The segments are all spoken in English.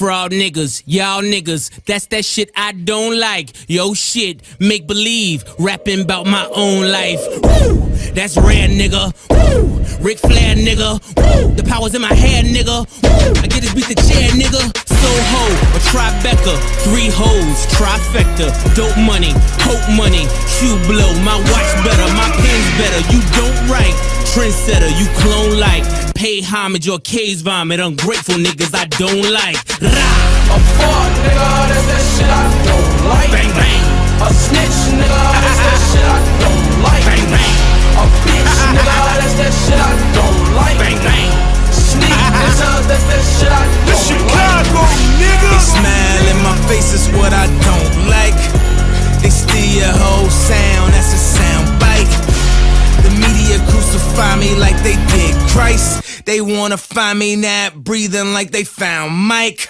fraud niggas, y'all niggas, that's that shit I don't like. Yo shit, make believe, rapping about my own life. Woo! That's rare, nigga. Woo! Ric Flair, nigga. Woo! The power's in my hair, nigga. Woo! I get this beat the chair, nigga. Soho, a Tribeca, 3 hoes, trifecta, dope money, hope money, shoe blow, my watch better, my pen's better. You don't write, trendsetter, you clone like. Pay homage or K's vomit, ungrateful niggas I don't like. Rah! A fuck nigga, that's that shit I don't like. Bang bang. A snitch nigga, that's that shit I don't like. Bang bang. A bitch nigga, that's that shit I don't like. Bang bang. Sneak nigga, that's that shit I don't like. Chicago nigga. They smile in my face is what I don't like. They steal your whole sound, that's a sound bite. The media crucify me like they did Christ. They wanna find me not breathing like they found Mike.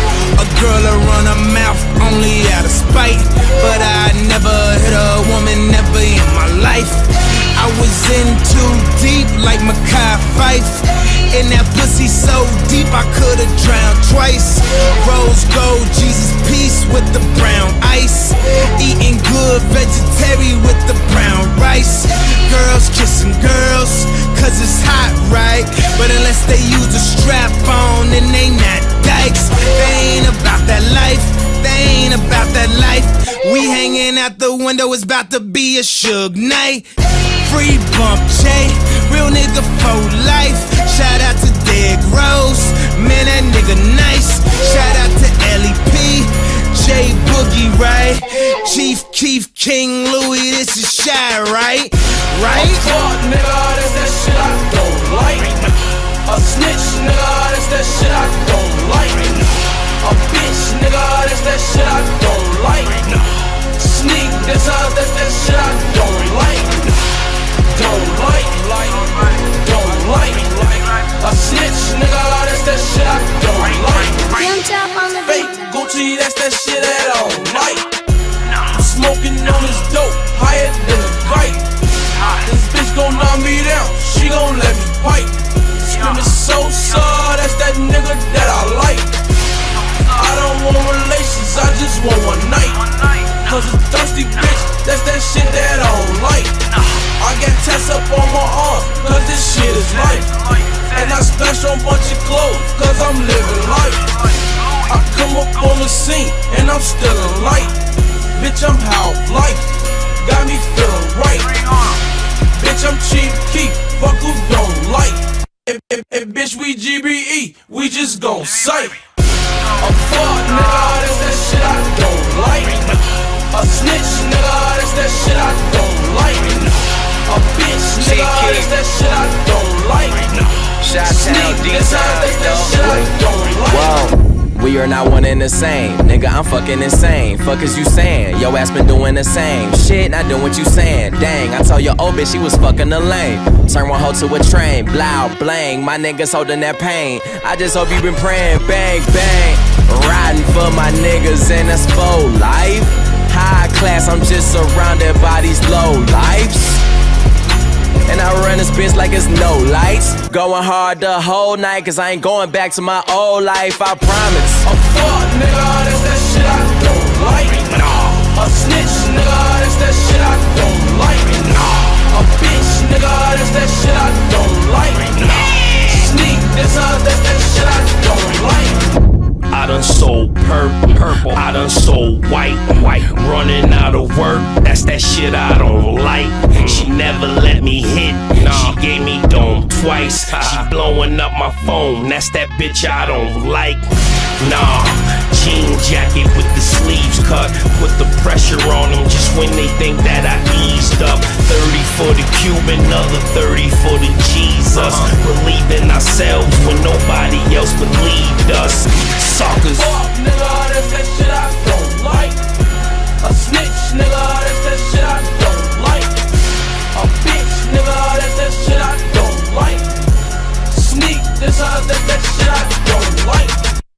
A girl will run her mouth only out of spite, but I never hit a woman, never in my life. I was in too deep like Makai Fife. And that pussy so deep I could've drowned twice. Rose gold, Jesus peace with the brown ice. Eating good vegetarian with the brown rice. Girls kissing girls, cause it's hot, right? But unless they use a strap on, then they not dykes. They ain't about that life, they ain't about that life. We hanging out the window, it's about to be a Suge night. Free bump, Jay, real nigga for life. Shout out to Dead Rose, man that nigga nice. Shout out to L.E.P, J Boogie, right? Chief Keef, King Louis, this is Shy, right? Right? A fuck nigga, that's that shit I don't like. A snitch nigga, that's that shit I don't like. A bitch nigga, that's that shit I don't like. Sneak nigga, that's that shit I don't like. Don't like, don't like. A snitch nigga, that's that shit I don't like. Fake Gucci, that's that shit that I don't like. I'm smoking on this dope, higher than a kite. This bitch gon' knock me down, she gon' let me pipe. Screaming so, that's that nigga that I like. I don't want relations, I just want one night. Cause a thirsty bitch, that's that shit that I don't like. I got tats up on my arm, cause this shit is life. And I splash on a bunch of clothes, cause I'm living life. I come up on the scene, and I'm still in light. Bitch, I'm half life, got me feeling right. Bitch, I'm cheap keep, fuck who don't like. And bitch, we GBE, we just gon' sight. A fuck nigga, that's that shit I don't like. A snitch nigga, that's that shit I don't like. A bitch nigga, that's that shit I don't like. Sneak nigga, that's that shit I don't like. Whoa. We are not one and the same, nigga, I'm fucking insane. Fuck is you saying? Yo ass been doing the same shit, not doing what you saying. Dang, I told your old bitch she was fucking the lane. Turn one hoe to a train, blow, blang. My niggas holding that pain. I just hope you been praying, bang, bang. Riding for my niggas and that's for life. High class, I'm just surrounded by these low lives. And I run this bitch like it's no lights. Going hard the whole night, cause I ain't going back to my old life, I promise. A fuck nigga, that's that shit I don't like. A snitch nigga, that's that shit I don't like. A bitch nigga, that's that shit I don't like. Sneak nigga, that's that shit I don't like. I done sold purple, I done sold white, running out of work, that's that shit I don't like. She never let me hit, she gave me dome twice. She blowing up my phone, that's that bitch I don't like. Nah, jean jacket with the sleeves cut, put the pressure on them just when they think that I eased up. 30 for the Cuban, another 30 for the Jesus. Believing ourselves when nobody else believed us. Suckers. Fuck nigga, that's that shit I